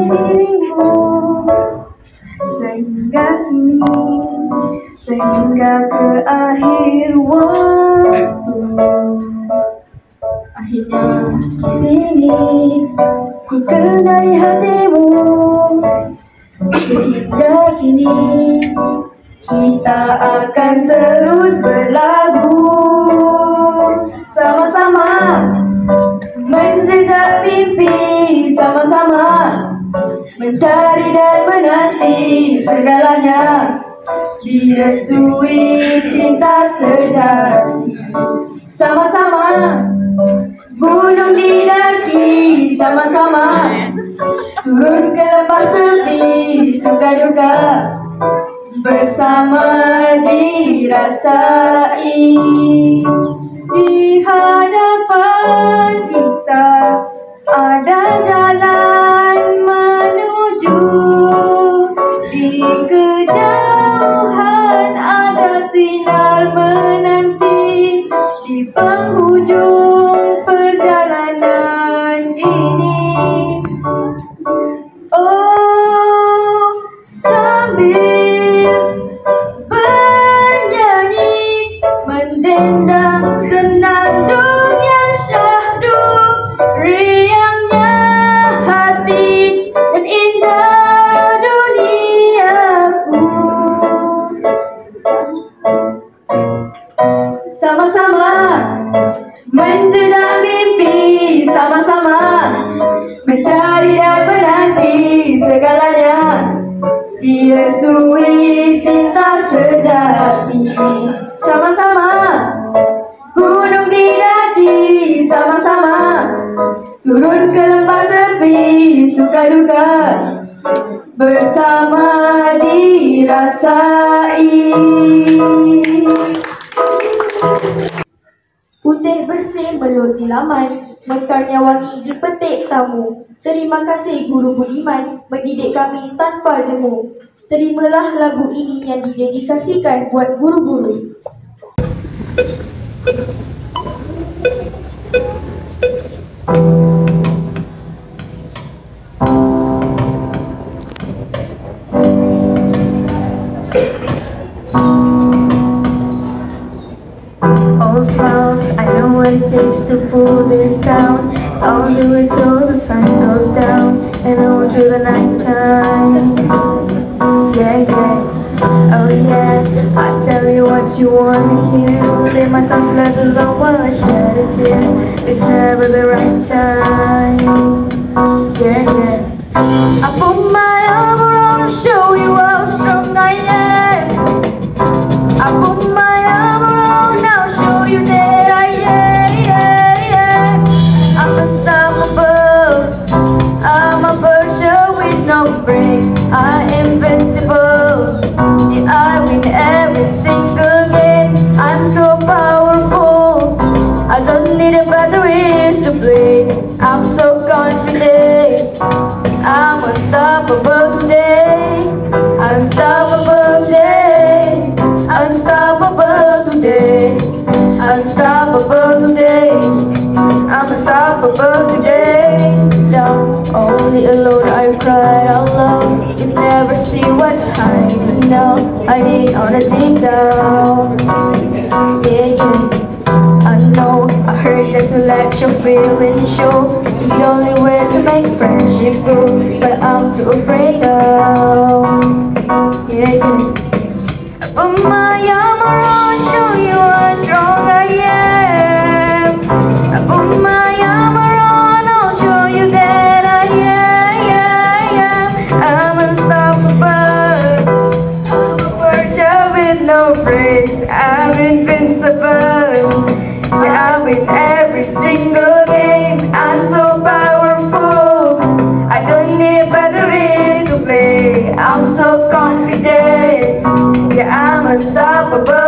dirimu sehingga kini, sehingga ke akhir waktu. Akhirnya di sini ku kenali hatimu, sehingga kini kita akan terus berlabuh sama-sama, menjejak mimpi sama-sama, mencari dan menanti segalanya, direstui cinta sejati. Sama-sama gunung didaki, sama-sama turun ke lembah sepi, suka duka bersama dirasai. Di hadapan kita ada jalan menuju, di kejauhan ada sinar menanti, di penghujung perjalanan ini. Oh, sambil bernyanyi mendendang senandung yang syahdu, riangnya hati dan indah duniaku. Sama-sama menjejak mimpi, sama-sama mencari dan menanti segalanya, direstui cinta sejati. Sama-sama gunung didaki, sama-sama turun ke lembah sepi, suka duka bersama dirasai. Putih bersih belur di laman, mekarnya wangi dipetik tamu. Terima kasih guru budiman, mendidik kami tanpa jemu. Terimalah lagu ini yang didedikasikan buat guru-guru. All smiles, I know what it takes to pull this down. I'll do it till the sun goes down and on through the night time. Yeah, yeah, oh yeah, I tell you what you wanna hear. Leave my sunglasses on while I shed a tear. It's never the right time. Yeah, yeah, I put my arm around to show you how strong I am. I put my arm around, I'll show you that I am. I'm unstoppable, I'm a virtue with no brakes. I'm invincible, yeah, I win every single game. I'm so powerful, I don't need a batteries to play. I'm so confident, I'm unstoppable today. Unstoppable today, unstoppable today, unstoppable today, I'm unstoppable today. Down, only alone I cried out loud. You never see what's hiding down, hiding on a deep down. Yeah, yeah, I know, I heard that to let your feelings show. It's the only way to make friendship grow, but I'm too afraid of. Yeah, yeah, put my arm around, show you how strong I am. I put my arm around, I'll show you that I am. I'm unstoppable, I'm a virtue with no brakes. I'm invincible, yeah, I win every single game. I'm so powerful, I don't need batteries to play. I'm so confident, yeah, I'm unstoppable.